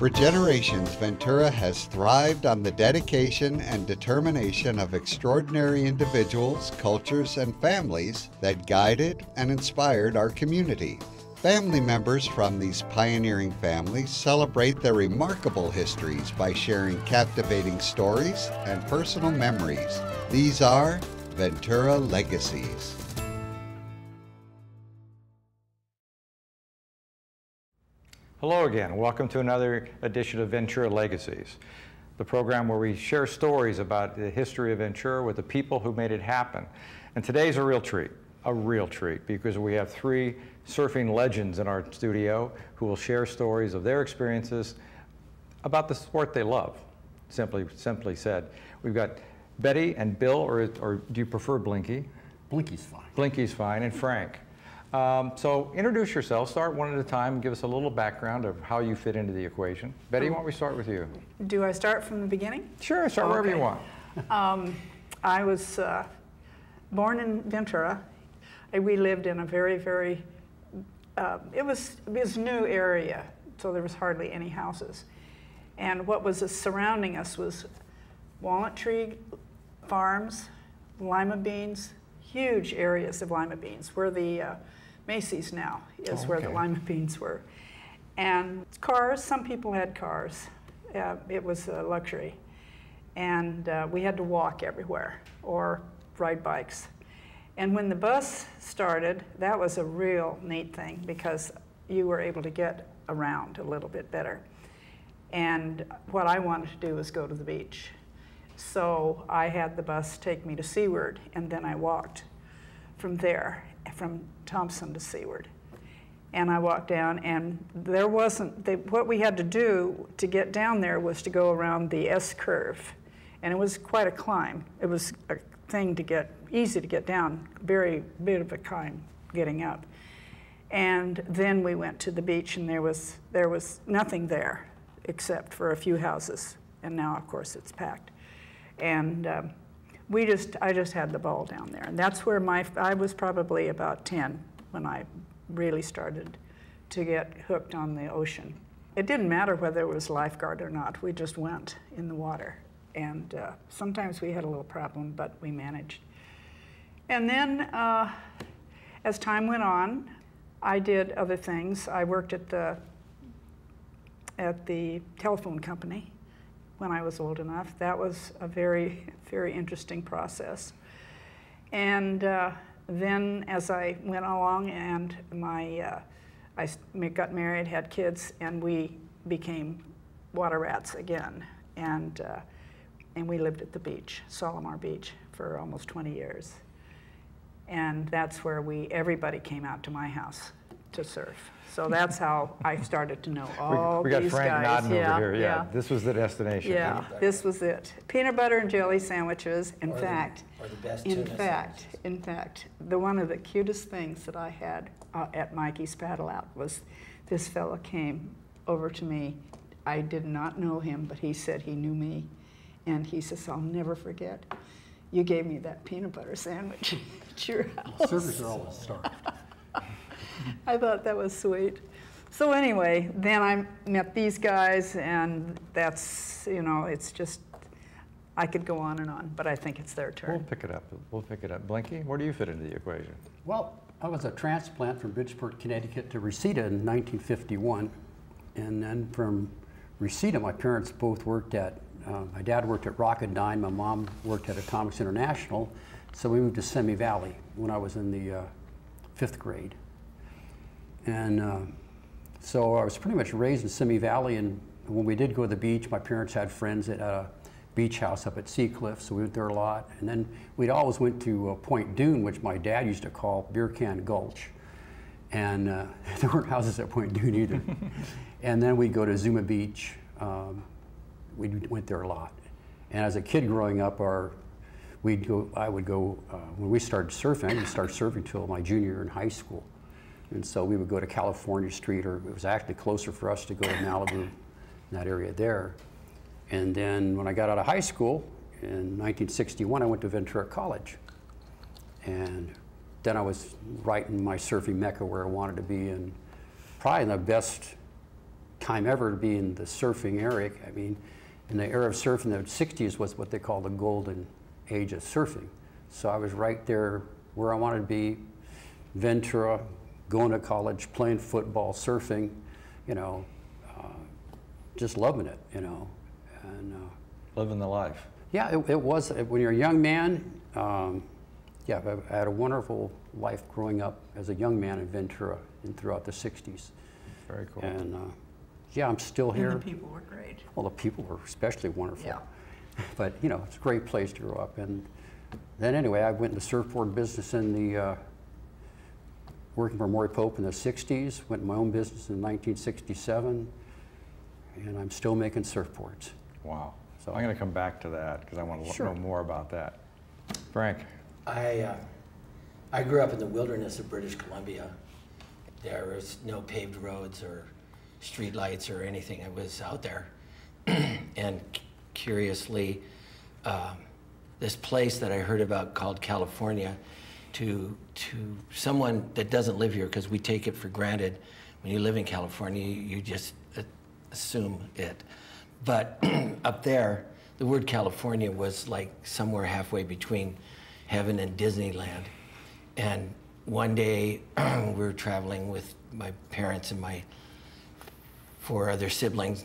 For generations, Ventura has thrived on the dedication and determination of extraordinary individuals, cultures, and families that guided and inspired our community. Family members from these pioneering families celebrate their remarkable histories by sharing captivating stories and personal memories. These are Ventura Legacies. Hello again. Welcome to another edition of Ventura Legacies, the program where we share stories about the history of Ventura with the people who made it happen. And today's a real treat, because we have three surfing legends in our studio who will share stories of their experiences about the sport they love, simply said. We've got Betty and Bill, or do you prefer Blinky? Blinky's fine. Blinky's fine, and Frank. So introduce yourself, start one at a time, and give us a little background of how you fit into the equation. Betty, why don't we start with you? Do I start from the beginning? Sure, start wherever you want. I was born in Ventura. We lived in a very, it was a new area, so there was hardly any houses. And what was surrounding us was walnut tree farms, lima beans, huge areas of lima beans, where the Macy's now is, where the lima beans were. And cars, some people had cars. It was a luxury. And we had to walk everywhere or ride bikes. And when the bus started, that was a real neat thing because you were able to get around a little bit better. And what I wanted to do was go to the beach. So I had the bus take me to Seaward, and then I walked from there, from Thompson to Seaward. And I walked down, and there wasn't, what we had to do to get down there was to go around the S curve. And it was quite a climb. It was a thing to get, easy to get down, very bit of a climb getting up. And then we went to the beach, and there was nothing there except for a few houses. And now, of course, it's packed. And I just had the ball down there. And that's where I was probably about 10 when I really started to get hooked on the ocean. It didn't matter whether it was lifeguard or not. We just went in the water. And sometimes we had a little problem, but we managed. And then as time went on, I did other things. I worked at the telephone company when I was old enough. That was a very, very interesting process. And then as I went along and I got married, had kids, and we became water rats again. And we lived at the beach, Solomar Beach, for almost 20 years. And that's where everybody came out to my house to surf. So that's how I started to know all these guys. We got Frank nodding over here. Yeah, this was the destination. Yeah, this was it. Peanut butter and jelly sandwiches. In fact, one of the cutest things that I had at Mikey's Paddle Out was this fella came over to me. I did not know him, but he said he knew me. And he says, "I'll never forget. You gave me that peanut butter sandwich at your house." Servers are always starved. I thought that was sweet. So anyway, then I met these guys, and that's, it's just, I could go on and on, but I think it's their turn. We'll pick it up. Blinky, where do you fit into the equation? Well, I was a transplant from Bridgeport, Connecticut to Reseda in 1951. And then from Reseda, my parents both worked at, my dad worked at Rocketdyne, my mom worked at Atomics International. So we moved to Semi Valley when I was in the 5th grade. And so I was pretty much raised in Simi Valley, and when we did go to the beach, my parents had friends at a beach house up at Sea Cliff, so we went there a lot. And then we'd always went to Point Dune, which my dad used to call Beer Can Gulch. And there weren't houses at Point Dune either. And then we'd go to Zuma Beach. We went there a lot. And as a kid growing up, I would go, when we started surfing, I didn't start surfing until my junior year in high school. And so we would go to California Street, or it was actually closer for us to go to Malibu, in that area there. And then when I got out of high school in 1961, I went to Ventura College. And then I was right in my surfing mecca where I wanted to be, and probably in the best time ever to be in the surfing area. I mean, in the era of surfing, the 60s was what they call the golden age of surfing. So I was right there where I wanted to be, Ventura, going to college, playing football, surfing, you know, just loving it, you know. And, living the life. yeah, it was, when you're a young man, yeah, I had a wonderful life growing up as a young man in Ventura and throughout the 60s. Very cool. And yeah, I'm still here. And the people were great. Well, the people were especially wonderful. Yeah. But, you know, it's a great place to grow up. And then anyway, I went in the surfboard business in the, working for Maury Pope in the 60s, went in my own business in 1967, and I'm still making surfboards. Wow. So- I'm going to come back to that because I want to Sure. know more about that. Frank. I grew up in the wilderness of British Columbia. There was no paved roads or street lights or anything. It was out there. And curiously, this place that I heard about called California, to someone that doesn't live here, because we take it for granted, when you live in California, you just assume it. But up there, the word California was like somewhere halfway between heaven and Disneyland. And one day we were traveling with my parents and my 4 other siblings.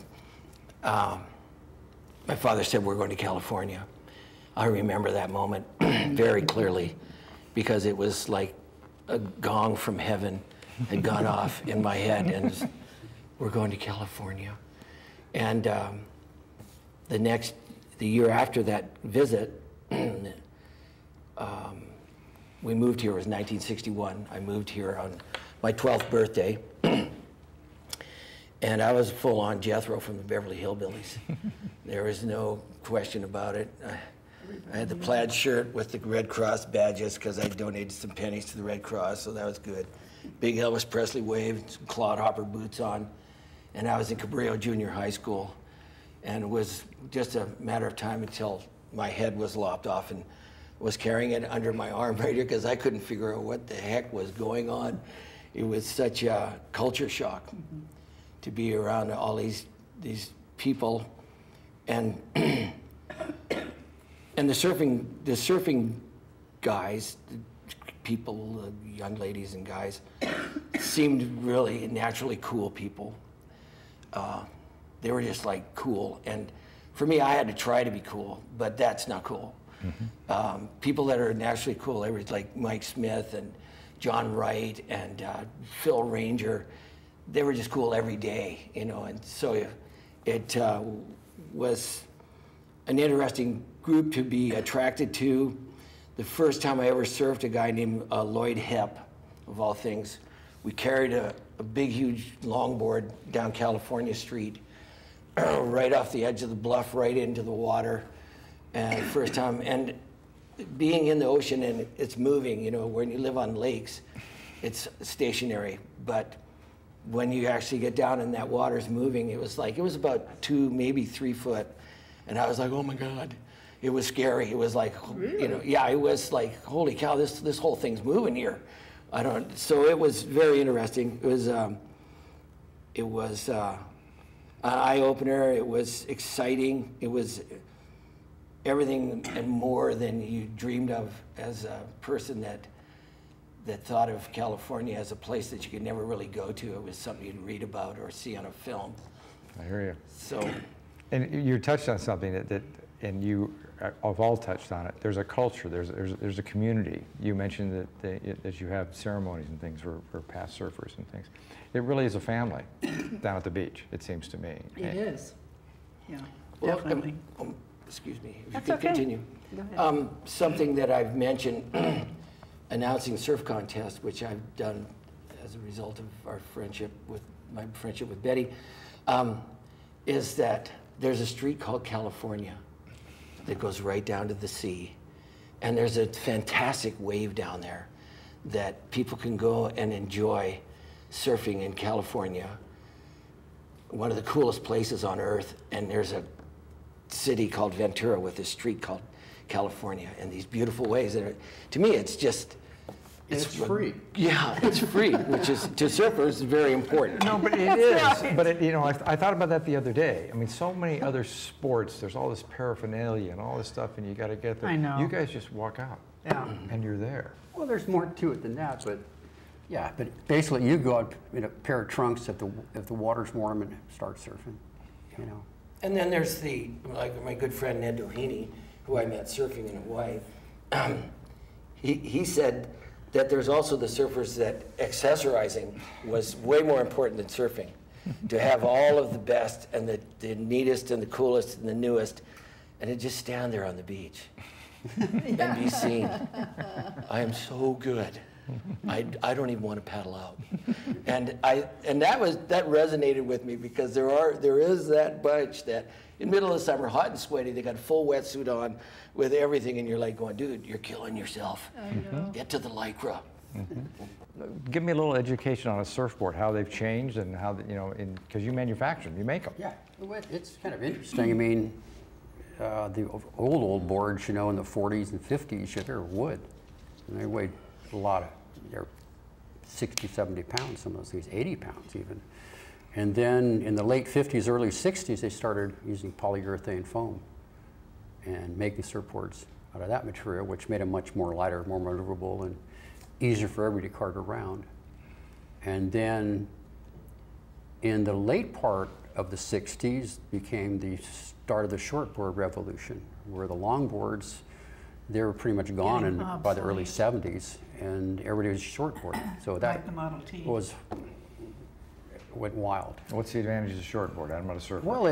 My father said, we're going to California. I remember that moment very clearly, because it was like a gong from heaven had gone off in my head, and we're going to California. And the year after that visit, we moved here. It was 1961. I moved here on my 12th birthday. And I was full-on Jethro from the Beverly Hillbillies. There was no question about it. I had the plaid shirt with the Red Cross badges because I donated some pennies to the Red Cross, so that was good. Big Elvis Presley wave, some clodhopper boots on. And I was in Cabrillo Junior High School. And it was just a matter of time until my head was lopped off, and was carrying it under my arm right here because I couldn't figure out what the heck was going on. It was such a culture shock to be around all these people, and and the surfing guys, people, young ladies and guys, seemed really naturally cool people. They were just like cool, and for me, I had to try to be cool, but that's not cool. Mm-hmm. People that are naturally cool, they were like Mike Smith and John Wright and Phil Ranger. They were just cool every day, you know, and so it was an interesting group to be attracted to. The first time I ever surfed, a guy named Lloyd Hepp, of all things. We carried a big, huge longboard down California Street, right off the edge of the bluff, right into the water. And first time, and being in the ocean and it's moving, you know, when you live on lakes, it's stationary. But when you actually get down and that water's moving, it was about 2, maybe 3 foot. And I was like, oh my God, it was scary. It was like, really? You know, yeah, it was like, holy cow, this whole thing's moving here. So it was very interesting. It was an eye-opener. It was exciting. It was everything and more than you dreamed of as a person that thought of California as a place that you could never really go to. It was something you'd read about or see on a film. I hear you. So, and you touched on something that and you have all touched on it. There's a culture. There's a community. You mentioned that you have ceremonies and things for past surfers and things. It really is a family down at the beach. It seems to me. It is. Yeah, well, definitely. Excuse me, if That's you could okay. continue. Go ahead. Something that I've mentioned, announcing surf contest, which I've done as a result of my friendship with Betty, is that there's a street called California that goes right down to the sea. And there's a fantastic wave down there that people can go and enjoy surfing in California, one of the coolest places on earth. And there's a city called Ventura with a street called California and these beautiful waves. And to me, it's just It's free. Yeah, it's free, which is, to surfers, is very important. No, but it is. But it, you know, I thought about that the other day. I mean, so many other sports, there's all this paraphernalia and all this stuff, and you got to get there. I know. You guys just walk out, and you're there. Well, there's more to it than that, but yeah, but basically you go out in a pair of trunks if the water's warm and start surfing, you know. And then there's like my good friend Ned Doheny, who I met surfing in Hawaii. He said that there's also the surfers that accessorizing was way more important than surfing. To have all of the best and the neatest and the coolest and the newest, and to just stand there on the beach and be seen. I am so good. I don't even want to paddle out. And that resonated with me, because there is that bunch that in the middle of the summer, hot and sweaty, they got a full wetsuit on with everything, and you're like going, dude, you're killing yourself. Get to the Lycra. Give me a little education on a surfboard, how they've changed, and how, you know, because you manufacture them, you make them. Yeah, it's kind of interesting. I mean, the old boards, you know, in the 40s and 50s, they're wood, and they weighed a lot of, they're 60, 70 pounds, some of those things, 80 pounds even. And then in the late 50s, early 60s, they started using polyurethane foam and making surfboards out of that material, which made them much more lighter, more maneuverable, and easier for everybody to cart around. And then in the late part of the 60s became the start of the shortboard revolution, where the longboards, they were pretty much gone by the early 70s, and everybody was shortboarding. So that like the Model T. went wild. What's the advantage of shortboard? I'm not a surfer. Well,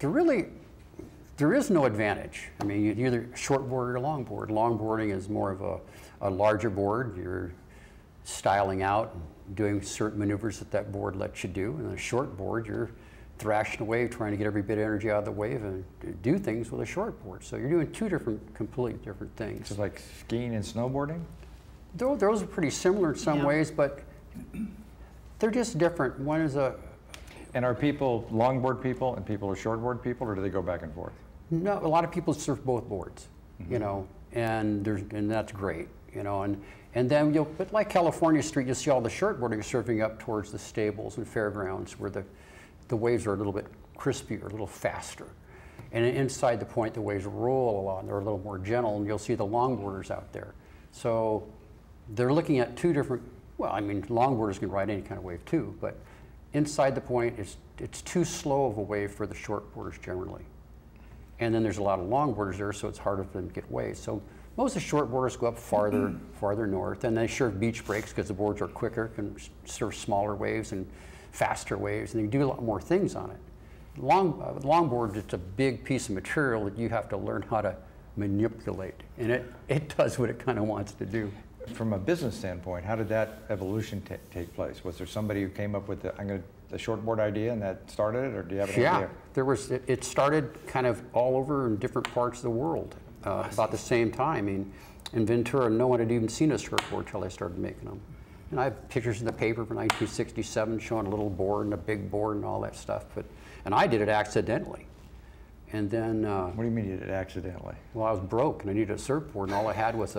there is no advantage. I mean, you either shortboard or longboard. Longboarding is more of a larger board. You're styling out and doing certain maneuvers that board lets you do. And a shortboard, you're thrashing a wave, trying to get every bit of energy out of the wave and do things with a shortboard. So you're doing two completely different things. Just like skiing and snowboarding? Those are pretty similar in some ways, but they're just different. One is a... And are people longboard people and people are shortboard people, or do they go back and forth? No, a lot of people surf both boards, you know, and that's great, you know, and then but like California Street, you'll see all the shortboarding surfing up towards the stables and fairgrounds, where the waves are a little bit crispier, a little faster. And inside the point, the waves roll a lot, and they're a little more gentle, and you'll see the longboarders out there. So they're looking at two different, well, I mean, longboarders can ride any kind of wave too, but inside the point, it's too slow of a wave for the shortboarders generally. And then there's a lot of longboarders there, so it's harder for them to get waves. So most of the shortboarders go up farther north, and they surf beach breaks because the boards are quicker, can surf smaller waves and faster waves, and they do a lot more things on it. Longboard, it's a big piece of material that you have to learn how to manipulate, and it does what it kind of wants to do. From a business standpoint, how did that evolution take place? Was there somebody who came up with the shortboard idea and that started it, or do you have an idea? Yeah, it started kind of all over in different parts of the world about the same time. I mean, in Ventura, no one had even seen a surfboard till I started making them. And I have pictures in the paper from 1967 showing a little board and a big board and all that stuff. And I did it accidentally. And then... what do you mean you did it accidentally? Well, I was broke and I needed a surfboard, and all I had was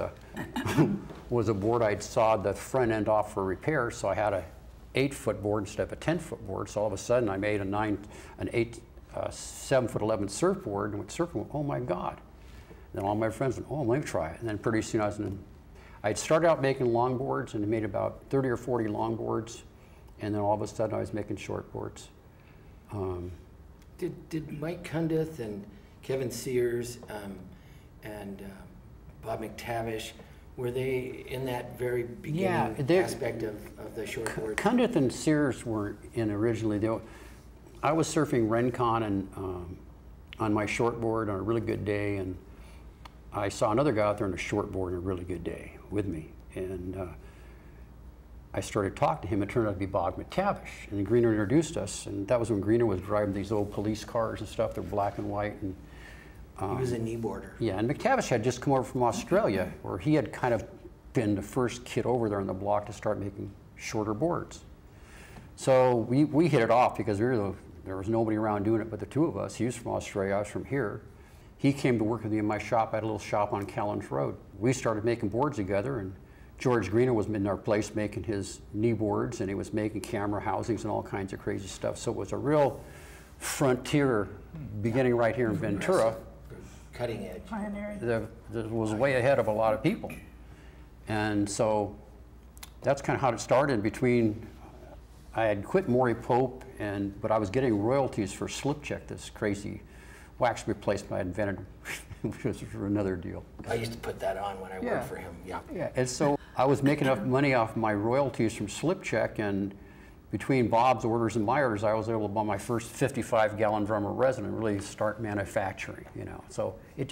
a board I'd sawed the front end off for repair, so I had a 8-foot board instead of a 10-foot board. So all of a sudden I made an 7'11" surfboard, and went surfing. Oh my God! And then all my friends went, oh, let me try it. And then pretty soon I'd started out making longboards, and made about 30 or 40 longboards, and then all of a sudden I was making shortboards. Did Mike Cundiff and Kevin Sears and Bob McTavish, were they in that very beginning aspect of the shortboard? Cundiff and Sears weren't in originally. I was surfing Rincon and on my shortboard on a really good day, and I saw another guy out there on a shortboard on a really good day with me, and I started talking to him. It turned out to be Bob McTavish, and Greener introduced us, and that was when Greener was driving these old police cars and stuff. They're black and white. And he was a kneeboarder. Yeah, and McTavish had just come over from Australia, where he had kind of been the first kid over there on the block to start making shorter boards. So we hit it off because there was nobody around doing it but the two of us. He was from Australia, I was from here. He came to work with me in my shop. I had a little shop on Callens Road. We started making boards together, and George Greener was in our place making his knee boards, and he was making camera housings and all kinds of crazy stuff. So it was a real frontier beginning right here in Ventura. Cutting edge. Pioneering. That was way ahead of a lot of people. And so that's kind of how it started. Between, I had quit Maury Pope, but I was getting royalties for Slip Check, this crazy wax replacement I invented, which was another deal. I used to put that on when I worked for him. Yeah. Yeah, and so I was making enough money off my royalties from Slip Check, and between Bob's orders and my orders, I was able to buy my first 55-gallon drum of resin and really start manufacturing, you know. So it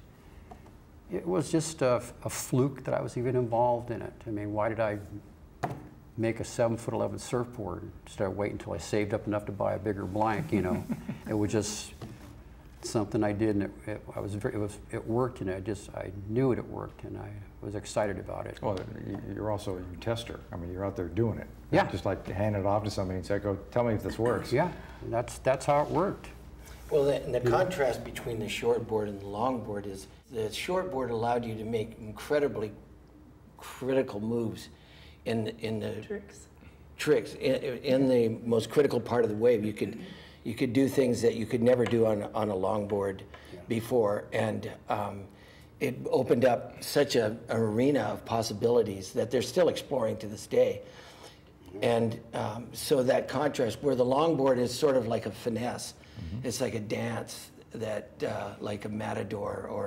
was just a fluke that I was even involved in it. I mean, why did I make a 7'11" surfboard instead of waiting until I saved up enough to buy a bigger blank, you know? It was just something I did, and it worked, and I knew it worked, and I was excited about it. Well, you're also a tester. I mean, you're out there doing it. Yeah. Just like handing it off to somebody and say, "Go, tell me if this works." Yeah, that's how it worked. Well, the contrast between the shortboard and the longboard is the shortboard allowed you to make incredibly critical moves in the tricks in the most critical part of the wave. You could do things that you could never do on a longboard before, and it opened up such an arena of possibilities that they're still exploring to this day. And so that contrast, where the longboard is sort of like a finesse, it's like a dance that, like a matador or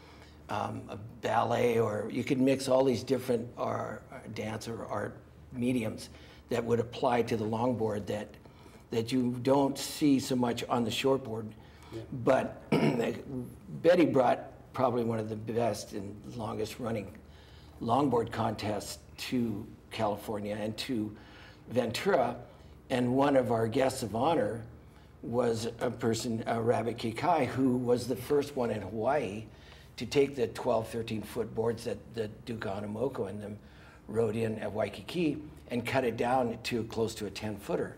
a ballet, or you could mix all these different dance or art mediums that would apply to the longboard that you don't see so much on the shortboard. But Betty brought probably one of the best and longest running longboard contests to California and to Ventura, and one of our guests of honor was a person, Rabbit Kikai, who was the first one in Hawaii to take the 12, 13-foot boards that Duke Hanamoko and them rode in at Waikiki and cut it down to close to a 10-footer.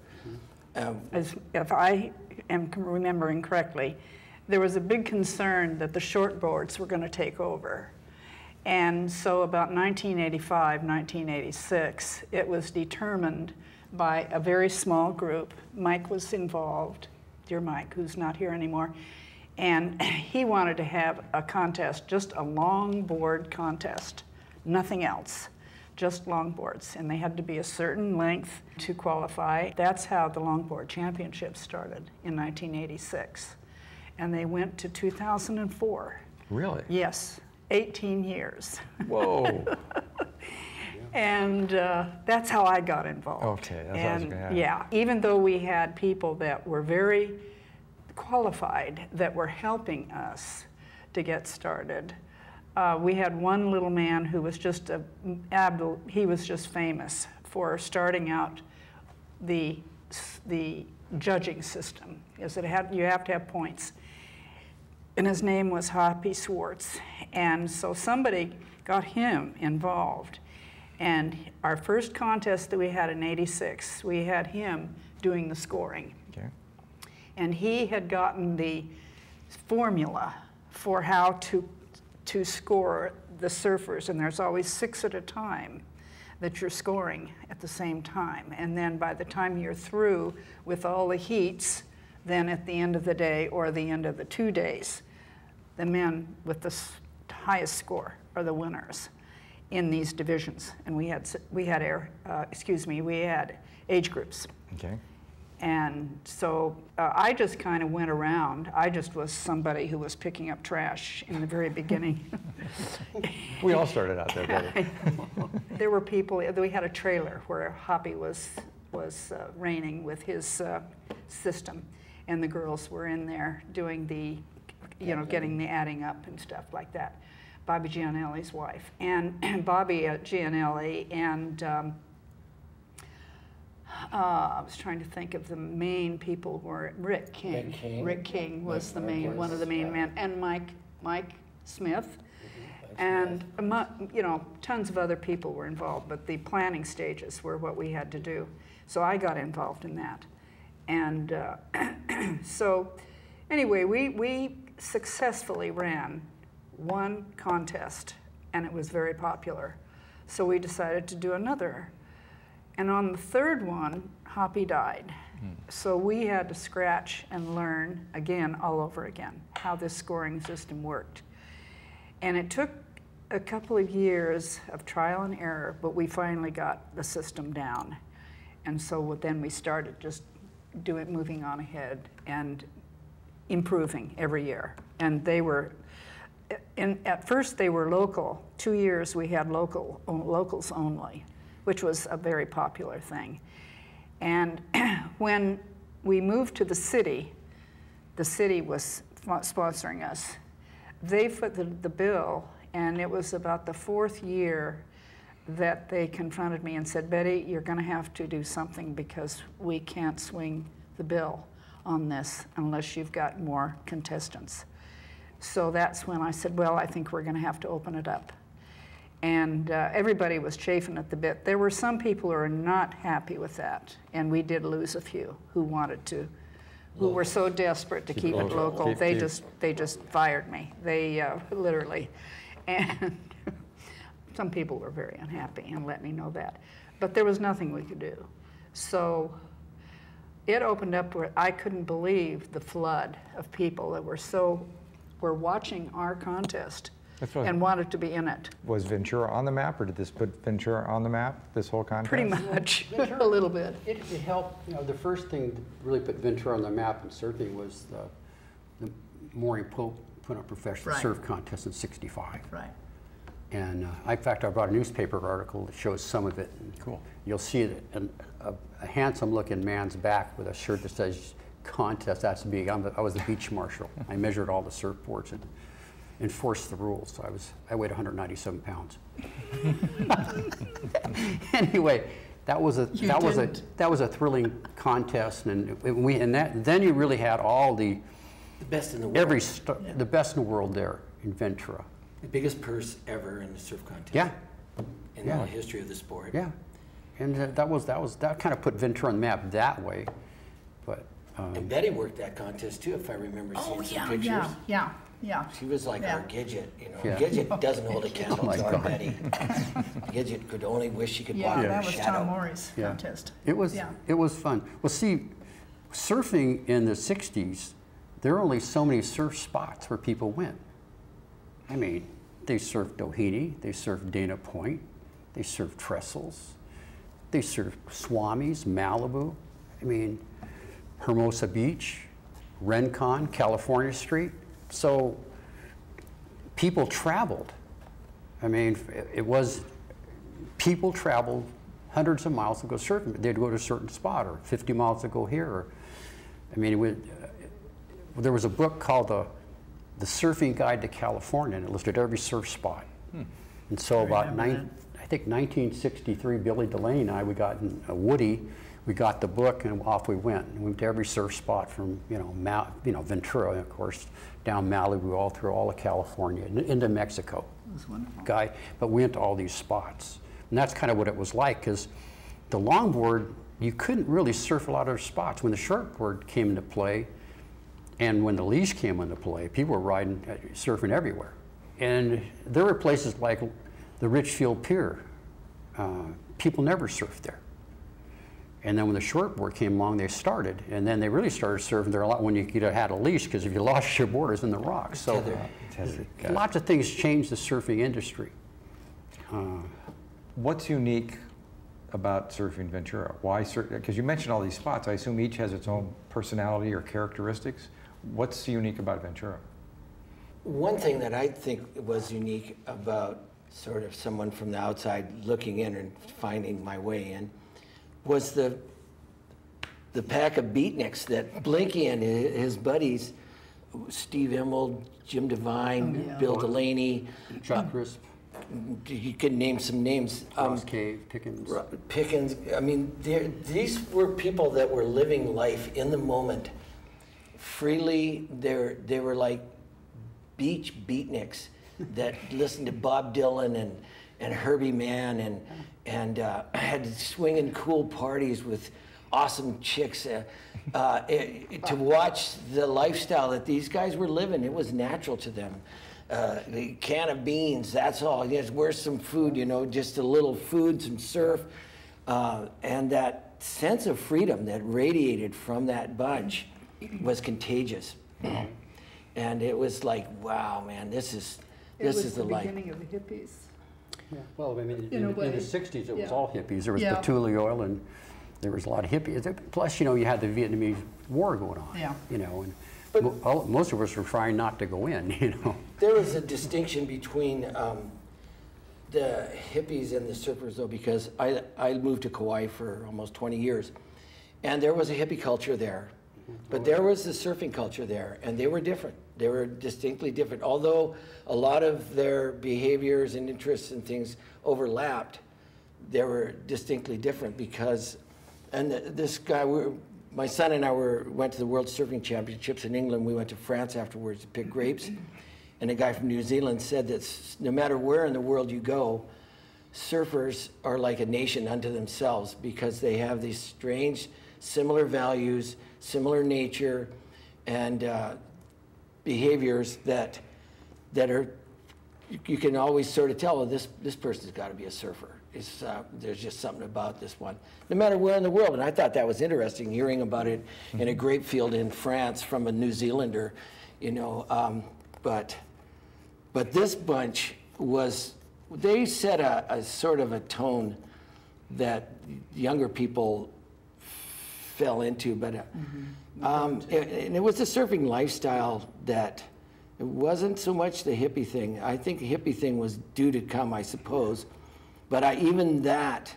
If I am remembering correctly, there was a big concern that the shortboards were going to take over. And so about 1985, 1986, it was determined by a very small group. Mike was involved, dear Mike, who's not here anymore, and he wanted to have a contest, just a longboard contest, nothing else, just longboards, and they had to be a certain length to qualify. That's how the Longboard Championships started in 1986, and they went to 2004. Really? Yes, 18 years. Whoa. And that's how I got involved. Okay, that's how I was gonna ask. Yeah, even though we had people that were very qualified that were helping us to get started. We had one little man who was just he was just famous for starting out the judging system. Is you have to have points. And his name was Hoppy Swartz. And so somebody got him involved. And our first contest that we had in '86, we had him doing the scoring. Okay. And he had gotten the formula for how to score the surfers, and there's always 6 at a time that you're scoring at the same time. And then by the time you're through with all the heats, then at the end of the day or the end of the 2 days, the men with the highest score are the winners in these divisions. And we had age groups. Okay. And so I just kind of went around. I just was somebody who was picking up trash in the very beginning. We all started out there, Betty. There were people, we had a trailer where Hoppy was reigning with his system, and the girls were in there doing the, getting the adding up and stuff like that. Bobby Gianelli's wife. And Bobby Gianelli and I was trying to think of the main people were Rick King. Rick King was the main, one of the main men, and Mike Smith, and tons of other people were involved. But the planning stages were what we had to do, so I got involved in that, and so anyway, we successfully ran one contest, and it was very popular. So we decided to do another. And on the third one, Hoppy died. So we had to scratch and learn again, all over again, how this scoring system worked. And it took a couple of years of trial and error, but we finally got the system down. And so then we started just moving on ahead and improving every year. And they were, at first they were local. 2 years we had locals only, which was a very popular thing. And when we moved to the city was sponsoring us. They footed the bill, and it was about the 4th year that they confronted me and said, Betty, you're going to have to do something because we can't swing the bill on this unless you've got more contestants. So that's when I said, well, I think we're going to have to open it up. And everybody was chafing at the bit. There were some people who are not happy with that, and we did lose a few who wanted to, who were so desperate to keep it local. They just fired me. They literally, and some people were very unhappy and let me know that. But there was nothing we could do. So it opened up where I couldn't believe the flood of people that were watching our contest and wanted to be in it. Was Ventura on the map, or did this put Ventura on the map, this whole contest? Pretty much, a little bit. It helped, you know, the first thing that really put Ventura on the map in surfing was the Maureen Pope put on a professional surf contest in '65. Right. And in fact, I brought a newspaper article that shows some of it. Cool. You'll see it, a handsome-looking man's back with a shirt that says contest. That's me. I was the beach marshal. I measured all the surfboards and enforced the rules. So I weighed 197 pounds. Anyway, that was a thrilling contest, and then you really had all the best in the world. The best in the world there in Ventura. The biggest purse ever in the surf contest. Yeah. In the history of the sport. Yeah. And that kind of put Ventura on the map that way. But and Betty worked that contest too, if I remember seeing some pictures. Yeah. She was like our Gidget, you know. Yeah. Gidget doesn't hold a candle to our God. Betty. Gidget could only wish she could walk Yeah, in that her was shadow. Tom Morey's contest. It was fun. Well, see, surfing in the '60s, there were only so many surf spots where people went. I mean, they surfed Doheny, they surfed Dana Point, they surfed Trestles, they surfed Swamis, Malibu. I mean, Hermosa Beach, Rincon, California Street. So people traveled. I mean, people traveled hundreds of miles to go surfing. They'd go to a certain spot, or 50 miles to go here. Or, I mean, there was a book called The Surfing Guide to California, and it listed every surf spot. And so I think 1963, Billy Delaney and I, we got in a Woody. We got the book and off we went. And we went to every surf spot from Ventura, of course, down Malibu, all through all of California, into Mexico. It was wonderful. But we went to all these spots. And that's kind of what it was like, because the longboard, you couldn't really surf a lot of spots. When the shortboard came into play, and when the leash came into play, people were surfing everywhere. And there were places like the Richfield Pier. People never surfed there. And then when the shortboard came along, they started. And then they really started surfing there a lot when you could have had a leash, because if you lost your board, it was in the rocks. So lots of things changed the surfing industry. What's unique about surfing Ventura? Why surf? Because you mentioned all these spots. I assume each has its own personality or characteristics. What's unique about Ventura? One thing that I think was unique about sort of someone from the outside looking in and finding my way in was the pack of beatniks that Blinky and his buddies, Steve Immel, Jim Devine, Bill Delaney, Chuck Crisp, you could name some names. Ross Cave, Pickens. Pickens. I mean, these were people that were living life in the moment, freely. They were like beach beatniks that listened to Bob Dylan and Herbie Mann and had swinging cool parties with awesome chicks. To watch the lifestyle that these guys were living, it was natural to them. a can of beans, that's all. Yes, where's some food, you know, just a little food, some surf. And that sense of freedom that radiated from that bunch was contagious. And it was like, wow, man, this is the life. It was the beginning of the hippies. Yeah. Well, I mean, In a in the way. 60s, it was Yeah. all hippies. There was Yeah. patchouli oil, and there was a lot of hippies. Plus, you know, you had the Vietnamese War going on. Yeah. You know, and But- most of us were trying not to go in. You know. There was a distinction between the hippies and the surfers, though, because I moved to Kauai for almost 20 years, and there was a hippie culture there, but there was the surfing culture there, and they were different. They were distinctly different. Although a lot of their behaviors and interests and things overlapped, they were distinctly different because, and this guy, my son and I went to the World Surfing Championships in England. We went to France afterwards to pick grapes. And a guy from New Zealand said that no matter where in the world you go, surfers are like a nation unto themselves because they have these strange, similar values, similar nature, and behaviors that are, you can always sort of tell, oh, this person's got to be a surfer. There's just something about this one, no matter where in the world. And I thought that was interesting, hearing about it in a grape field in France from a New Zealander, you know. But this bunch they set a sort of a tone that younger people fell into, but and it was the surfing lifestyle that it wasn't so much the hippie thing. I think the hippie thing was due to come, I suppose, but even that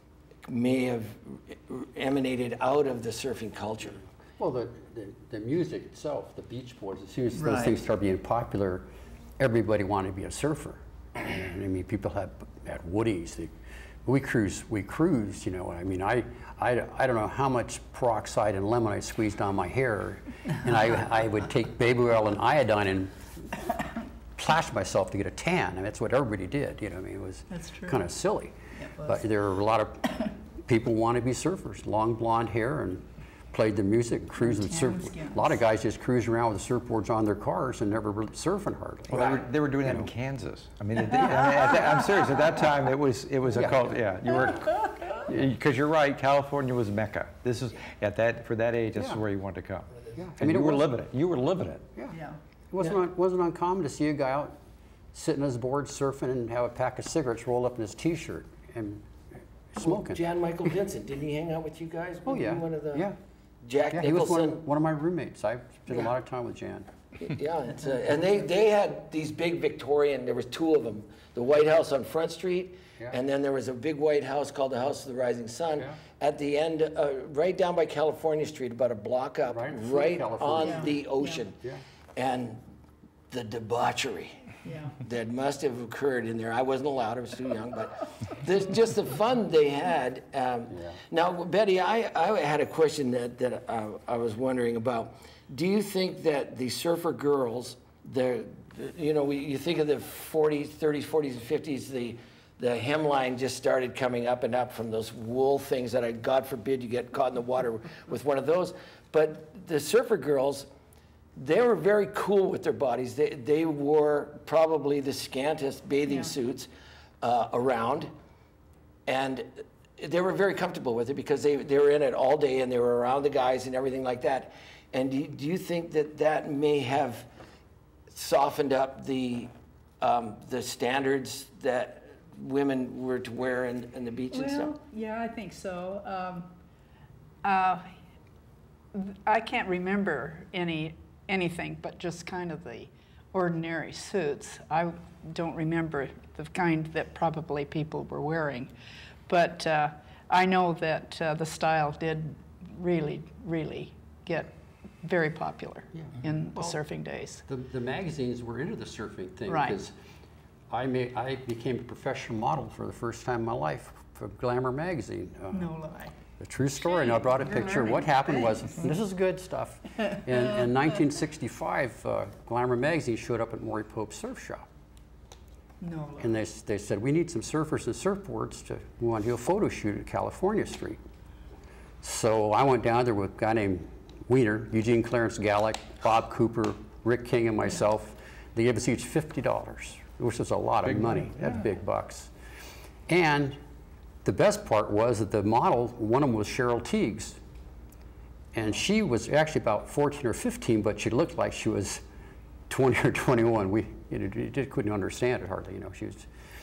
may have emanated out of the surfing culture. Well, the music itself, the Beach Boys, as soon as those Right. things started being popular, everybody wanted to be a surfer. And I mean, people had Woodies. We cruised, you know. I mean, I don't know how much peroxide and lemon I squeezed on my hair, and I would take baby oil and iodine and plaster myself to get a tan. I mean, that's what everybody did, you know. I mean, it was That's true. kind of silly. Yeah, it was. But there were a lot of people wanted to be surfers, long blonde hair, and played the music, cruised with Tan surf. skins. A lot of guys just cruised around with the surfboards on their cars and never really surfing hardly. Well, they were doing that in Kansas. I mean, I'm serious. At that time, it was a cult. Yeah, you were, because you're right. California was Mecca. This is for that age. This is Yeah. where you wanted to come. Yeah. And you were living it. You were living it. Yeah. Yeah. It wasn't uncommon to see a guy out sitting on his board surfing and have a pack of cigarettes rolled up in his T-shirt and smoking. Jan Michael Vincent, didn't he hang out with you guys? Oh Was he yeah. one of the Yeah. Jack Yeah, he was Nicholson. one of my roommates. I spent a lot of time with Jan. Yeah, and they had these big Victorian. There was two of them. The White House on Front Street, Yeah. and then there was a big white house called the House of the Rising Sun Yeah. at the end, right down by California Street, about a block up, Right in front of right California. on the ocean. Yeah. And the debauchery Yeah. that must have occurred in there. I wasn't allowed, I was too young, but there's just the fun they had. Now, Betty, I had a question that I was wondering about. Do you think that the surfer girls, you think of the 40s, 30s, 40s, and 50s, the hemline just started coming up and up from those wool things that God forbid you get caught in the water with one of those. But the surfer girls, they were very cool with their bodies. They wore probably the scantest bathing suits around, and they were very comfortable with it because they were in it all day and they were around the guys and everything like that. And do you think that may have softened up the standards that women were to wear in the beach and stuff? Well, yeah, I think so. I can't remember anything but just kind of the ordinary suits. I don't remember the kind that probably people were wearing. But I know that the style did really, really get very popular in the surfing days. The magazines were into the surfing thing. Right. Because I became a professional model for the first time in my life for Glamour magazine. No lie. The true story, and I brought a picture. What happened was, this is good stuff. In 1965, Glamour magazine showed up at Maury Pope's surf shop. No lie. And they said, we need some surfers and surfboards to go on to do a photo shoot at California Street. So I went down there with a guy named Wiener, Eugene Clarence Gallick, Bob Cooper, Rick King, and myself. They gave us each $50, which was a lot of money. That's big bucks. And the best part was that the model, one of them was Cheryl Teague's. And she was actually about 14 or 15, but she looked like she was 20 or 21. We just couldn't understand it hardly, you know. She was,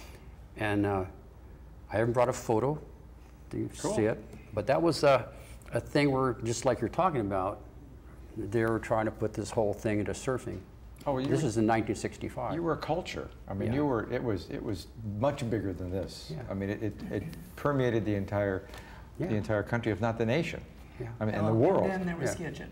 and I haven't brought a photo. Do you see it? But that was a thing where, just like you're talking about, they were trying to put this whole thing into surfing. Oh, this is in 1965. You were a culture. I mean, you were. It was much bigger than this. Yeah. I mean, it permeated the entire country, if not the nation. Yeah. I mean, and the world. And then there was Gidget.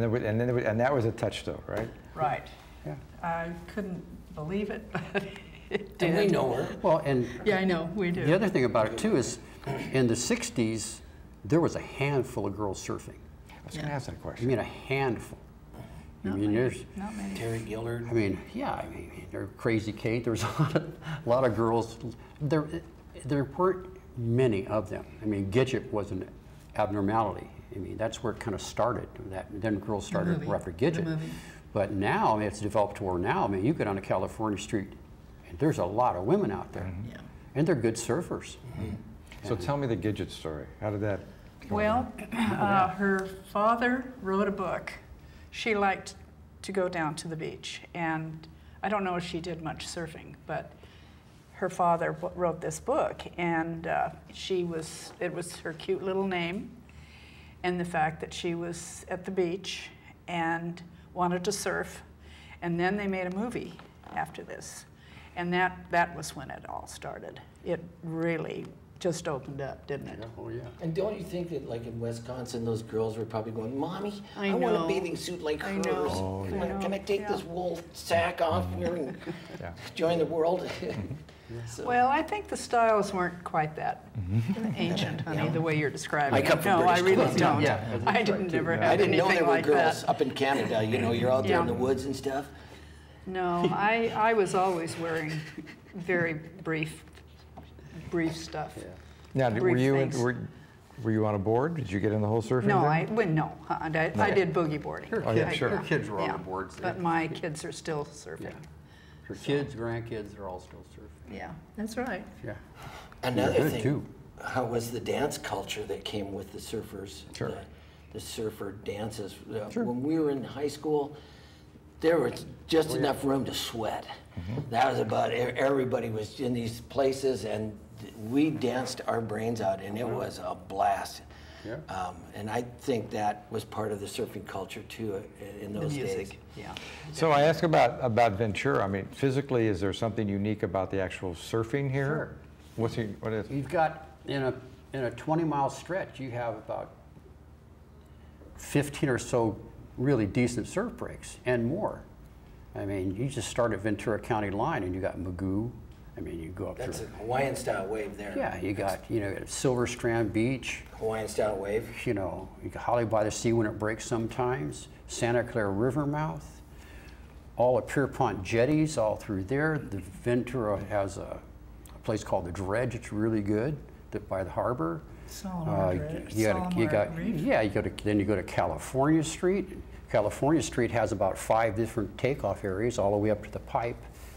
And that was a touchstone, right? Right. Yeah. I couldn't believe it, but it did. And we know her. Well, and yeah, I know, we do. The other thing about it too is, in the 60s, there was a handful of girls surfing. I was going to ask that question. I mean, a handful. Not I mean, many. there's Not many. Terry Gillard. I mean, yeah, I mean, there Crazy Kate. There was a lot of girls. There weren't many of them. I mean, Gidget was an abnormality. I mean, that's where it kind of started. Then girls started after Gidget. But now, I mean, it's developed to where now, I mean, you get on a California street, and there's a lot of women out there. Yeah. And they're good surfers. So tell me the Gidget story. How did that come Well, her father wrote a book. She liked to go down to the beach, and I don't know if she did much surfing, but her father wrote this book, and it was her cute little name, and the fact that she was at the beach and wanted to surf, and then they made a movie after this, and that was when it all started. It really just opened up, didn't it? Oh, yeah. And don't you think that, like in Wisconsin, those girls were probably going, "Mommy, I want know. a bathing suit like I hers. know. Oh, Can I take this wool sack off here and Yeah. join the world?" So, Well, I think the styles weren't quite that ancient, honey, the way you're describing I it. come from No, I British really Columbia. don't. Yeah, that's I right, didn't too. never Yeah. have I didn't know anything there were like girls that. up in Canada. You know, you're out there in the Yeah. woods and stuff. No, I was always wearing very brief stuff. Now, Brief things. were you on a board? Did you get in the whole surfing thing? No, I did boogie boarding. Oh, yeah, sure. Her kids were on Yeah, the boards. but my kids are still surfing. Yeah. Her kids, grandkids, they're all still surfing. Yeah, that's right. Yeah. Another Good, thing, too. how was the dance culture that came with the surfers? Sure. The surfer dances. When we were in high school, there was just enough room to sweat. That was about everybody was in these places, and we danced our brains out, and it was a blast. Yeah. And I think that was part of the surfing culture too in those days. Music, yeah. So I asked about Ventura. I mean, physically, is there something unique about the actual surfing here? Sure. What is? You've got, in a 20-mile stretch, you have about 15 or so really decent surf breaks and more. I mean, you just start at Ventura County line and you got Magoo. I mean, you go up That's through. a Hawaiian style wave there. Yeah, you got, Silver Strand Beach, Hawaiian style wave. you got Holly by the Sea when it breaks sometimes, Santa Clara River mouth, all the Pierpont jetties all through there. The Ventura has a place called the Dredge. It's really good by the harbor. Solomon You go to California Street. California Street has about 5 different takeoff areas all the way up to the Pipe.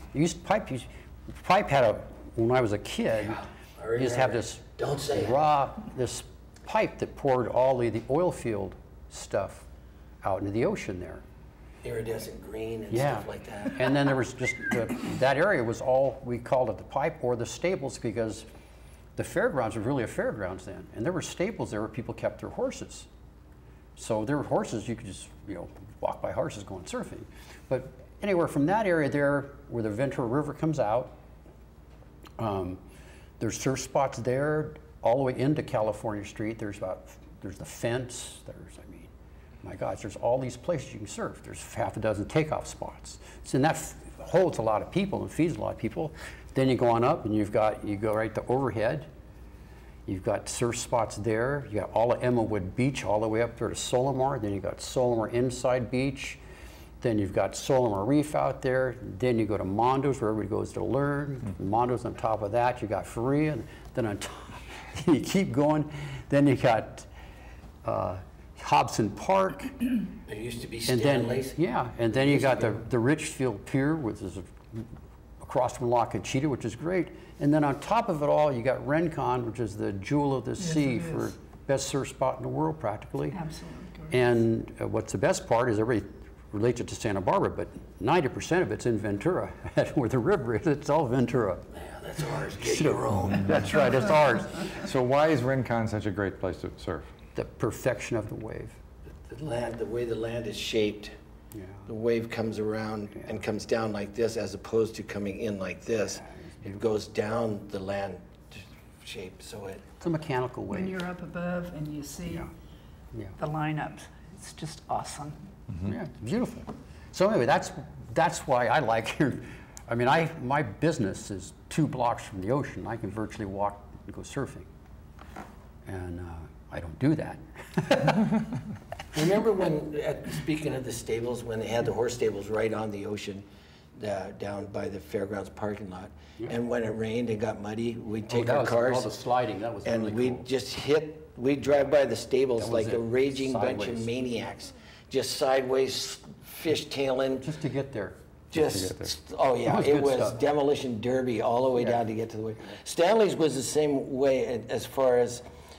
Pipe had when I was a kid, you just have this this pipe that poured all the oil field stuff out into the ocean there. Iridescent green and Yeah. stuff like that. And then there was just, that area was all, we called it the Pipe or the stables, because the fairgrounds was really a fairgrounds then. And there were stables there where people kept their horses. So there were horses, you could just, walk by horses going surfing. But anywhere from that area there where the Ventura River comes out, there's surf spots there all the way into California Street. There's the fence, my gosh, there's all these places you can surf. There's half a dozen takeoff spots. So, and that holds a lot of people and feeds a lot of people. Then you go on up and you go right to overhead. You've got surf spots there. You got all of Emmawood Beach all the way up there to Solomar. Then you've got Solomar Inside Beach. Then you've got Solomar Reef out there. Then you go to Mondo's where everybody goes to learn. Mondo's on top of that. You got Faria. Then on top, you keep going. Then you got Hobson Park. There used to be And then, Stanley's. yeah, and then you got the Richfield Pier, which is across from La Conchita, which is great. And then on top of it all, you got Rincon, which is the jewel of the sea for best surf spot in the world, practically. Absolutely. And what's the best part is everybody relates it to Santa Barbara, but 90% of it's in Ventura, where the river is. It's all Ventura. Yeah, that's ours. Get your own. That's right, it's ours. So why is Rincon such a great place to surf? The perfection of the wave. The land, the way the land is shaped, Yeah. the wave comes around and comes down like this, as opposed to coming in like this. It goes down the land shape, so it. It's a mechanical When wave. you're up above and you see Yeah. the lineups, it's just awesome. Yeah, it's beautiful. So anyway, that's why I like here. I mean, my business is 2 blocks from the ocean. I can virtually walk and go surfing, and I don't do that. Remember when, speaking of the stables, when they had the horse stables right on the ocean, down by the fairgrounds parking lot, and when it rained and got muddy, we'd take our cars. All the sliding. That was And really cool. we'd just we'd drive by the stables That was like a it. raging bunch of Sideways. maniacs, just sideways, fishtailing. Just to get there. Oh yeah, It was it good was stuff. demolition derby all the way down to get to the way. Stanley's was the same way as far as,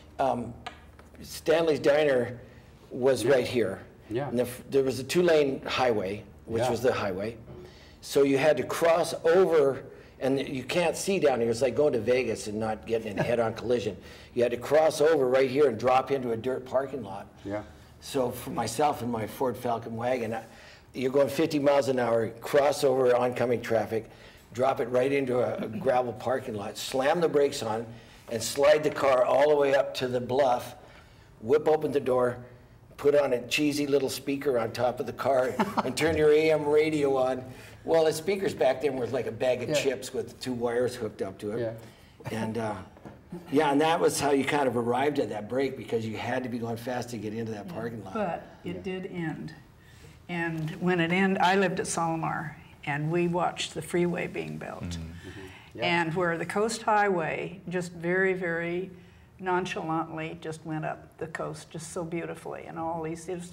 Stanley's Diner was right here. Yeah. And there was a 2-lane highway, which Yeah. was the highway. So you had to cross over, and you can't see down here. It's like going to Vegas and not getting in a head-on collision. You had to cross over right here and drop into a dirt parking lot. Yeah. So for myself and my Ford Falcon wagon, you're going 50 miles an hour, cross over oncoming traffic, drop it right into a gravel parking lot, slam the brakes on, and slide the car all the way up to the bluff, whip open the door, put on a cheesy little speaker on top of the car, and turn your AM radio on. Well, the speakers back then were like a bag of chips with 2 wires hooked up to it. Yeah. And and that was how you kind of arrived at that break, because you had to be going fast to get into that parking lot. But it did end. And when it ended, I lived at Solomar, and we watched the freeway being built. And where the Coast Highway just very, very nonchalantly just went up the coast just so beautifully. And all these, it was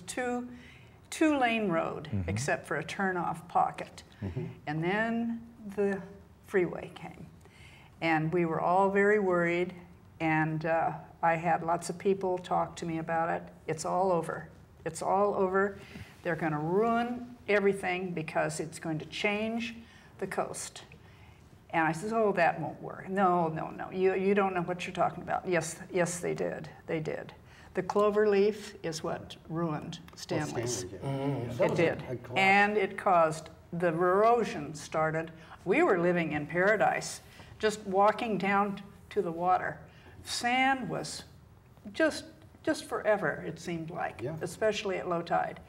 two-lane road, except for a turn-off pocket. And then the freeway came. And we were all very worried, and I had lots of people talk to me about it. It's all over. It's all over. They're going to ruin everything because it's going to change the coast. And I said, oh, that won't work. No, no, no, you don't know what you're talking about. Yes, yes, they did. They did. The clover leaf is what ruined Stanley's. It did. And it caused, the erosion started. We were living in paradise, just walking down to the water. Sand was just forever, it seemed like, especially at low tide.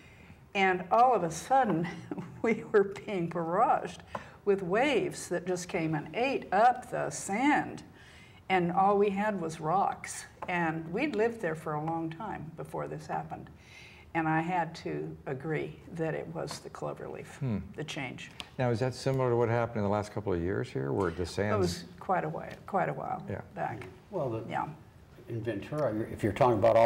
And all of a sudden, we were being barraged with waves that just came and ate up the sand. And all we had was rocks. And we'd lived there for a long time before this happened. And I had to agree that it was the cloverleaf, the change. Now, is that similar to what happened in the last couple of years here, where the sands? It was quite a while back. Well, Yeah. in Ventura, if you're talking about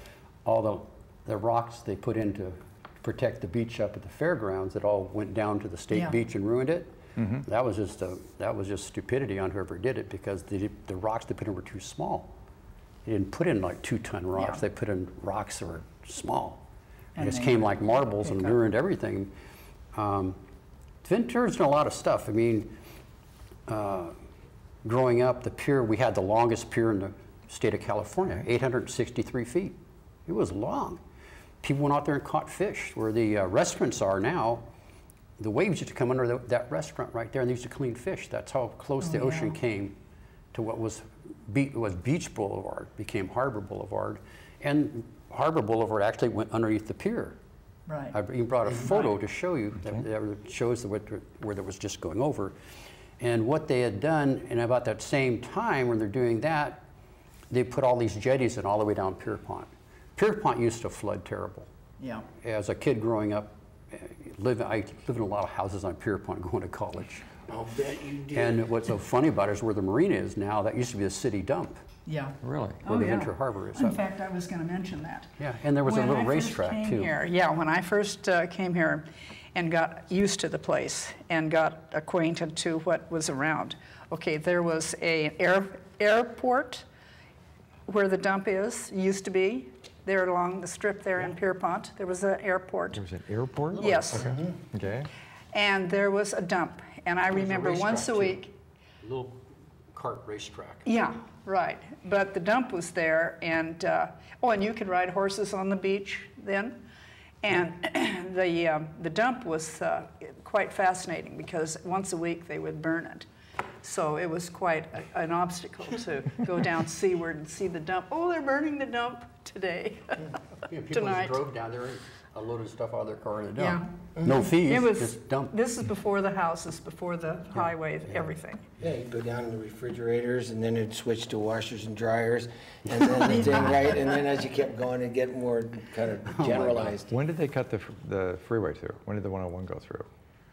all the rocks they put in to protect the beach up at the fairgrounds, that all went down to the state beach and ruined it. That was just stupidity on whoever did it, because the rocks they put in were too small. They didn't put in like 2-ton rocks. They put in rocks that were small. And it just came like marbles and ruined everything. Ventura's done a lot of stuff. I mean, growing up, the pier, we had the longest pier in the state of California, 863 feet. It was long. People went out there and caught fish. Where the restaurants are now, the waves used to come under that restaurant right there, and they used to clean fish. That's how close the ocean came to what was Beach Boulevard, became Harbor Boulevard. And Harbor Boulevard actually went underneath the pier. Right. I even brought a photo to show you that shows where there was just going over. And what they had done, and about that same time when they're doing that, they put all these jetties in all the way down Pierpont. Pierpont used to flood terrible. Yeah. As a kid growing up, I lived in a lot of houses on Pierpont going to college. I'll bet you did. And what's so funny about it is where the marina is now, that used to be a city dump. Yeah. Really? where the Ventura Harbor is. In fact, I was going to mention that. Yeah, and there was a When little I first racetrack came too. Here, yeah, when I first came here and got used to the place and got acquainted to what was around. Okay, there was an airport where the dump used to be, there along the strip there in Pierpont. There was an airport. There was an airport? Yes. Okay. Okay. And there was a dump. And I There was a remember once a racetrack, too. week. Little kart racetrack. Yeah, right. But the dump was there, and and you could ride horses on the beach then. And the dump was quite fascinating because once a week they would burn it. So it was quite an obstacle to go down seaward and see the dump. Oh, they're burning the dump today, Yeah, people tonight. just drove down there and unloaded stuff out of their car in the Yeah. dump. No fees, It was, just dump. this is before the houses, before the highway, everything. Yeah, you go down to the refrigerators, and then it'd switch to washers and dryers, and then the thing, right? And then as you kept going, it'd get more kind of generalized. When did they cut the freeway through? When did the 101 go through?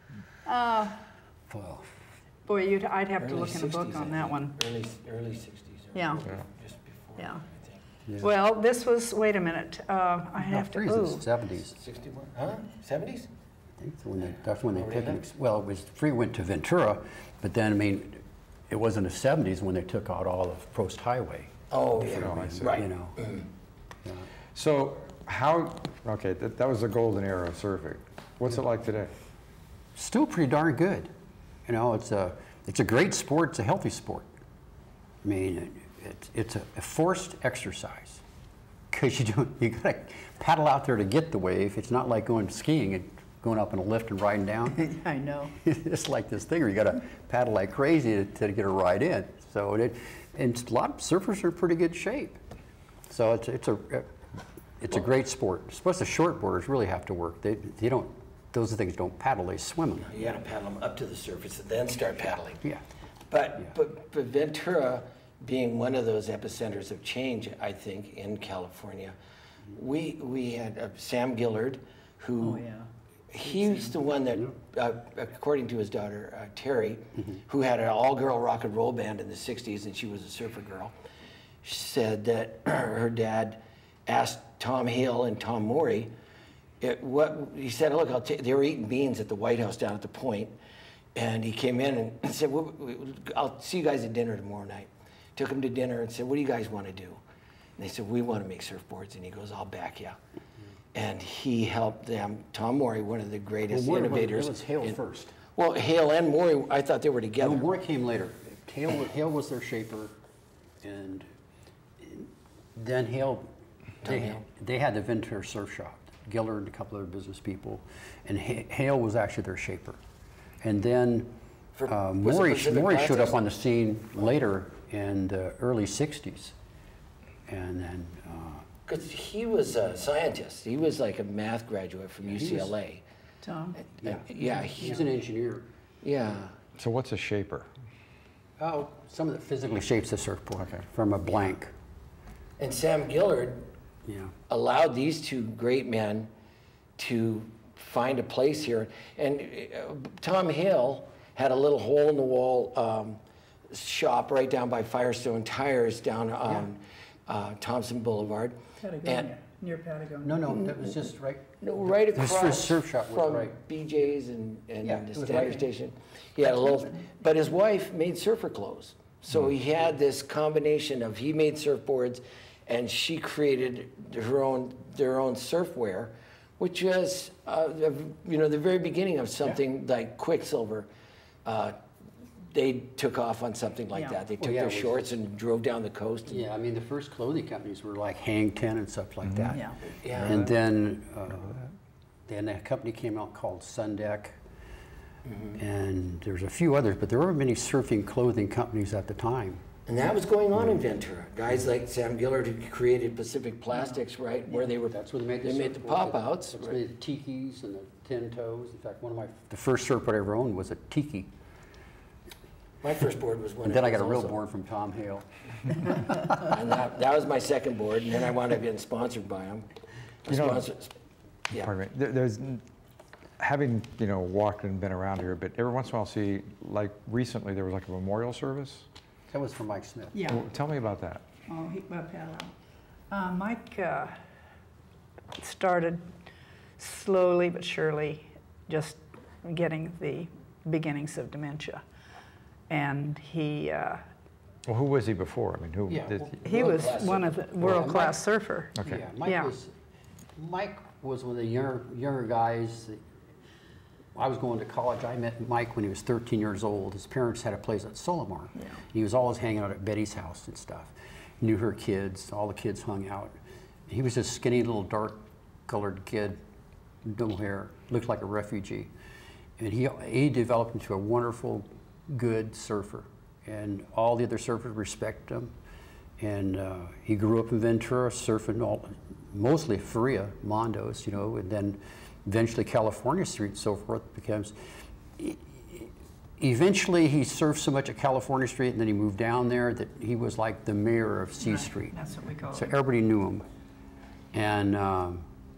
Well, Boy, I'd have to Early look in a book 60s, on I that think. one. Early 60s. Or Yeah. just before, Yeah. I think. yeah. Well, this was, wait a minute, I have to, Freeze in the ooh. 70s. 61, huh? 70s? I think that's when they Oh, picked really? well, it was free went to Ventura, but then, I mean, it was in the 70s when they took out all of Post Highway. Oh, yeah, Oh, I see. right. You know. Yeah. So okay, that was the golden era of surfing. What's it like today? Still pretty darn good. You know, it's a great sport. It's a healthy sport. I mean, it's a forced exercise because you gotta paddle out there to get the wave. It's not like going skiing and going up in a lift and riding down. I know. It's like this thing where you gotta paddle like crazy to get a ride in. So and a lot of surfers are in pretty good shape. So it's a great sport. Especially the shortboarders really have to work. They don't. Those things don't paddle, they swim them. You got to paddle them up to the surface and then start paddling. Yeah. But Ventura being one of those epicenters of change, I think, in California, we had Sam Gillard, who he's the one that, according to his daughter Terry, who had an all-girl rock and roll band in the '60s, and she was a surfer girl, said that her dad asked Tom Hale and Tom Morey. He said, look, they were eating beans at the White House down at the Point, and he came in and said, I'll see you guys at dinner tomorrow night. Took him to dinner and said, what do you guys want to do? And they said, we want to make surfboards. And he goes, I'll back you. And he helped them. Tom Morey, one of the greatest innovators. It was Hale first. Well, Hale and Morey, I thought they were together. No, Morey came later. Hale was their shaper, and then Hale, they had the Ventura Surf Shop. Gillard and a couple other business people, and Hale was actually their shaper. And then Morey showed up on the scene later in the early '60s, and then because he was a scientist. He was like a math graduate from UCLA. Tom? Yeah, he's an engineer. Yeah. So what's a shaper? Oh, someone that physically shapes a surfboard from a blank. And Sam Gillard allowed these two great men to find a place here. And Tom Hale had a little hole-in-the-wall shop right down by Firestone Tires down on Thompson Boulevard. Patagonia, near Patagonia. No, that was just right. No, right across His first surf shop was from right. BJ's and Yeah, the it was Standard right. Station. He had a little, but his wife made surfer clothes. So he had this combination of he made surfboards, and she created their own surfwear, which was the very beginning of something like Quicksilver. They took off on something like that. They took their shorts and drove down the coast. Yeah, I mean, the first clothing companies were like Hang Ten and stuff like that. Yeah. And then a company came out called Sundeck, and there's a few others, but there weren't many surfing clothing companies at the time. And that was going on in Ventura. Guys like Sam Gillard who created Pacific Plastics, right, where they were. That's where they made the made the surfboard. pop-outs. That's where they made the tikis and the 10 toes. In fact, the first surfboard I ever owned was a tiki. My first board was one. And then I got a real board from Tom Hale. And that was my second board, and then I wound up getting sponsored by him. Pardon me. There's, having walked and been around here, but every once in a while, see, like recently there was like a memorial service. That was for Mike Smith. Yeah. Well, tell me about that. Oh, paddle out. Mike started slowly but surely just getting the beginnings of dementia. And he... well, who was he before? I mean, who Yeah, did well, he was one of the world-class Mike- surfer. Okay. Yeah, Mike was one of the younger guys. I was going to college. I met Mike when he was 13 years old. His parents had a place at Solomar. Yeah. He was always hanging out at Betty's house and stuff. Knew her kids. All the kids hung out. He was a skinny little dark-colored kid, no hair, looked like a refugee. And he developed into a wonderful, good surfer. And all the other surfers respect him. And he grew up in Ventura, surfing mostly Faria, Mondos, you know, and then eventually California Street and so forth becomes. Eventually he surfed so much at California Street and then he moved down there that he was like the mayor of C Street. That's what we call So it. everybody knew him. And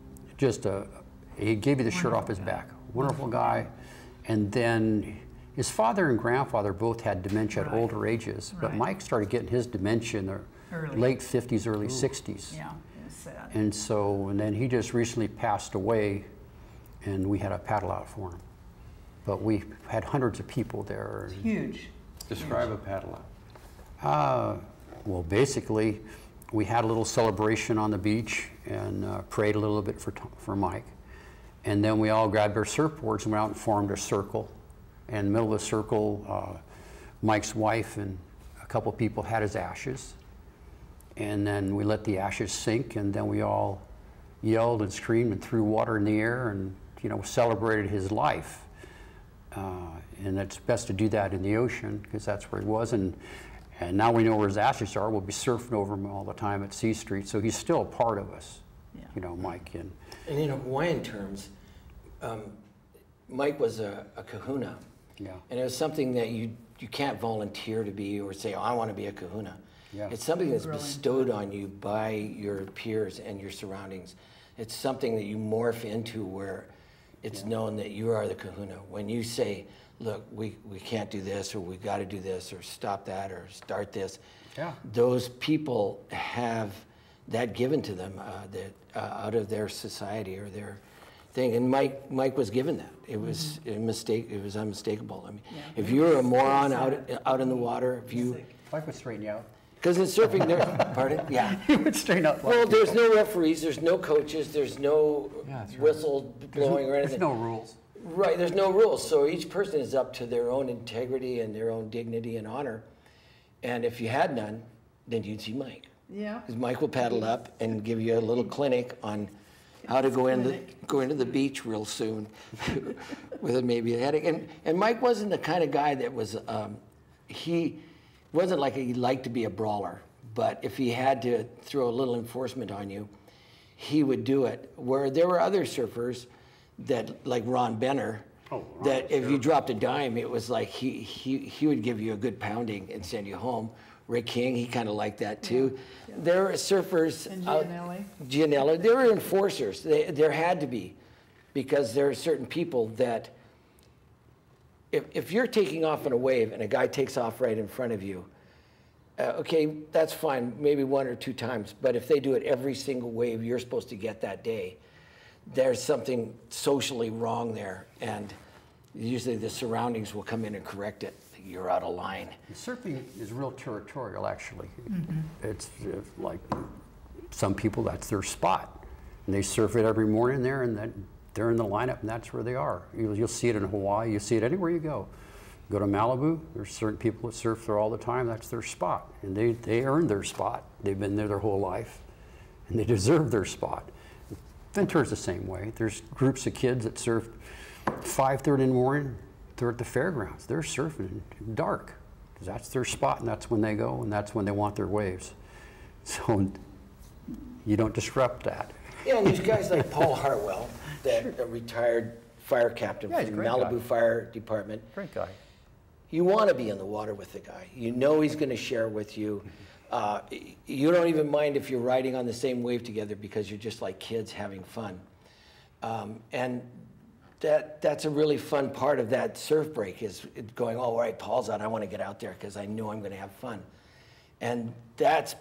he gave you the shirt off his back. Wonderful guy. And then his father and grandfather both had dementia at older ages, but Right. Mike started getting his dementia in the Early. late 50s, early 60s. Yeah, it was sad. And so, and then he just recently passed away, and we had a paddle out for him. But we had hundreds of people there. Huge. describe a paddle out? Well, basically, we had a little celebration on the beach and prayed a little bit for Mike. And then we all grabbed our surfboards and went out and formed a circle. And in the middle of the circle, Mike's wife and a couple people had his ashes. And then we let the ashes sink, and then we all yelled and screamed and threw water in the air and, you know, celebrated his life. And it's best to do that in the ocean because that's where he was. And now we know where his ashes are. We'll be surfing over him all the time at C Street. So he's still a part of us, you know, Mike. And in Hawaiian terms, Mike was a kahuna. yeah. And it was something that you can't volunteer to be or say, oh, I want to be a kahuna. Yeah. It's something that's bestowed on you by your peers and your surroundings. It's something that you morph into where it's known that you are the kahuna. When you say, look, we can't do this, or we got to do this, or stop that, or start this, those people have that given to them out of their society or their thing. And Mike was given that. It was a mistake. It was unmistakable. I mean, if you're a moron out in the water, if you... Mike would straighten you out. Because in surfing, there's... Pardon? Yeah. He would straighten out. Well, there's no referees, there's no coaches, there's no whistle blowing or anything. There's no rules. Right, there's no rules. So each person is up to their own integrity and their own dignity and honor. And if you had none, then you'd see Mike. Yeah. Because Mike will paddle up and give you a little clinic on how to go into the beach real soon with maybe a headache. And Mike wasn't the kind of guy that was, he wasn't like he liked to be a brawler, but if he had to throw a little enforcement on you, he would do it. Where there were other surfers that, like Ron Benner, that if you dropped a dime, it was like he would give you a good pounding and send you home. Rick King, he kind of liked that too. Yeah. There were surfers. And Gianelli, there were enforcers. There had to be, because there are certain people that, if you're taking off on a wave and a guy takes off right in front of you, okay, that's fine, maybe one or two times. But if they do it every single wave you're supposed to get that day, there's something socially wrong there. And usually the surroundings will come in and correct it. You're out of line. Surfing is real territorial, actually. It's like some people, that's their spot. And they surf it every morning there, and then they're in the lineup, and that's where they are. You'll see it in Hawaii. You see it anywhere you go. Go to Malibu, there's certain people that surf there all the time. That's their spot, and they earned their spot. They've been there their whole life, and they deserve their spot. Ventura's the same way. There's groups of kids that surf 5:30 in the morning. They're at the fairgrounds. They're surfing dark, because that's their spot, and that's when they go, and that's when they want their waves. So you don't disrupt that. Yeah, and there's guys like Paul Hartwell, that a retired fire captain from the Malibu Fire Department. Great guy. You want to be in the water with the guy. You know he's going to share with you. You don't even mind if you're riding on the same wave together because you're just like kids having fun. And that's a really fun part of that surf break is going, oh, all right, Paul's out. I want to get out there because I know I'm going to have fun. And that's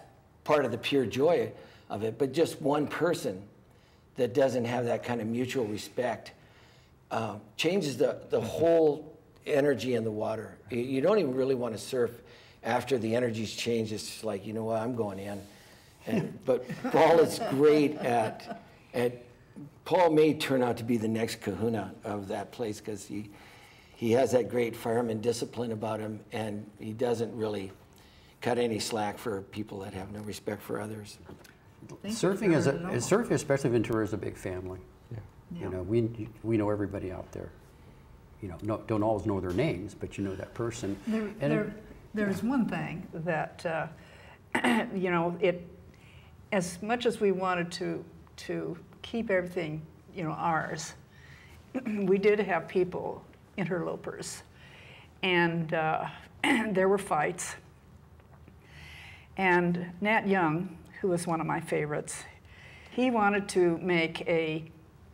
part of the pure joy of it. But just one person that doesn't have that kind of mutual respect changes the whole energy in the water. You don't even really want to surf after the energy's changed. It's just like, you know what, I'm going in. But Paul is great at Paul may turn out to be the next kahuna of that place, because he has that great fireman discipline about him, and he doesn't really cut any slack for people that have no respect for others. Surfing, especially Ventura, is a big family. Yeah. You know, we know everybody out there. You know, don't always know their names, but you know that person. There's one thing that, you know, as much as we wanted to keep everything, you know, ours, we did have people, interlopers, and there were fights. And Nat Young, who was one of my favorites, he wanted to make a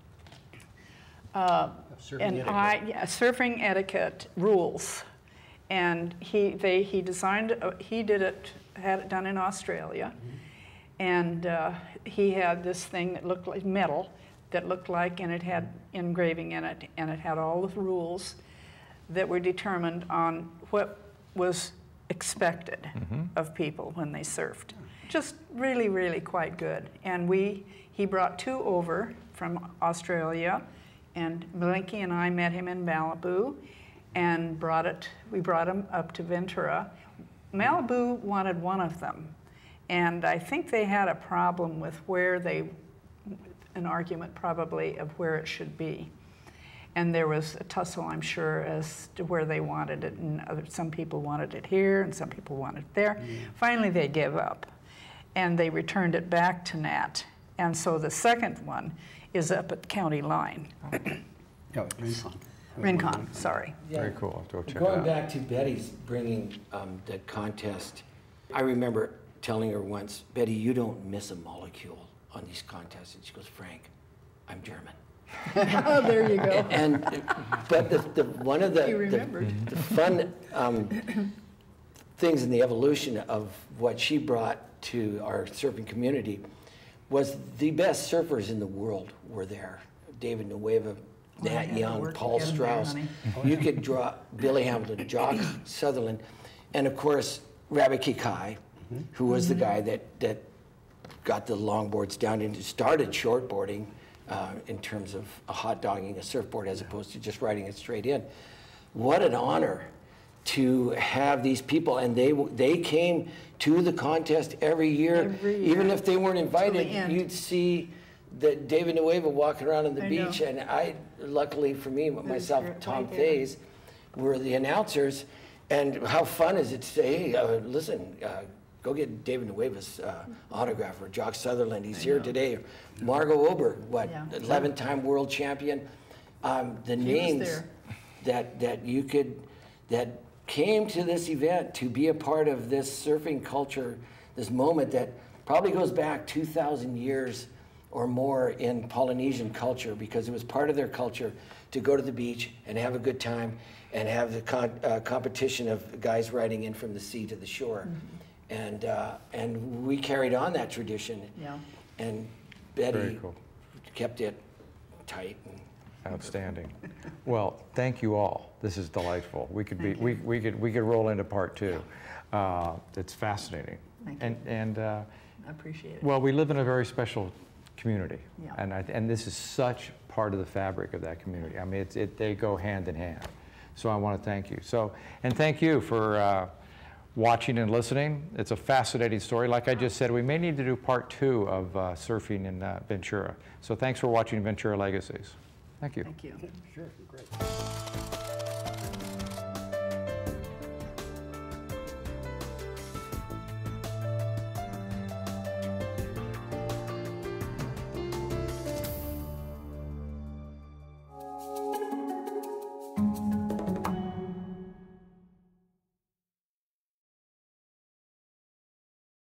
surfing etiquette rules, and he designed had it done in Australia, and he had this thing that looked like metal, that looked like, and it had engraving in it, and it had all the rules that were determined on what was expected of people when they surfed. Just really, really quite good. And he brought 2 over from Australia, and Blinky and I met him in Malibu, and we brought him up to Ventura. Malibu wanted one of them, and I think they had a problem with an argument probably of where it should be. And there was a tussle, I'm sure, as to where they wanted it, and some people wanted it here, and some people wanted it there. Finally, they gave up, and they returned it back to Nat. And so the second one is up at the county line. Rincon, sorry. Yeah. Very cool. Go check it Going out. back to Betty's bringing the contest, I remember telling her once, Betty, you don't miss a molecule on these contests. And she goes, Frank, I'm German. Oh, there you go. But one of the fun things in the evolution of what she brought to our surfing community was the best surfers in the world were there. David Nueva, Nat Young, Paul Strauss. You could draw Billy Hamilton, Jock Sutherland, and of course Rabbit Kikai, who was the guy that got the longboards down and started shortboarding in terms of hot dogging a surfboard as opposed to just riding it straight in. What an honor to have these people, and they came to the contest every year. Even if they weren't invited, you'd see that David Nueva walking around on the beach, and luckily for me, myself, Tom Faze, were the announcers. And how fun is it to say, hey, listen, go get David Nueva's autograph, or Jock Sutherland, he's here today. Or Margot Oberg, 11-time world champion. The names that came to this event to be a part of this surfing culture, this moment that probably goes back 2,000 years or more in Polynesian culture, because it was part of their culture to go to the beach and have a good time and have the competition of guys riding in from the sea to the shore. And we carried on that tradition. And Betty kept it tight. Outstanding. Well, thank you all. This is delightful. We could we could roll into part 2. It's fascinating. Thank you. And I appreciate it. well, we live in a very special community, and this is such part of the fabric of that community. I mean, they go hand in hand. So I want to thank you. And thank you for watching and listening. It's a fascinating story. Like I just said, we may need to do part 2 of surfing in Ventura. So thanks for watching Ventura Legacies. Thank you. Thank you. Sure, great.